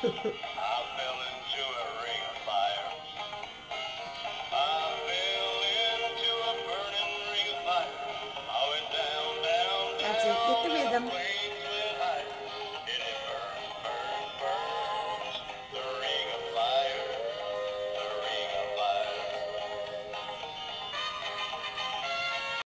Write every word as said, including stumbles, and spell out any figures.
I fell into a ring of fire. I fell into a burning ring of fire. I went down, down, That's it. Get the down, and I rhythm. flamed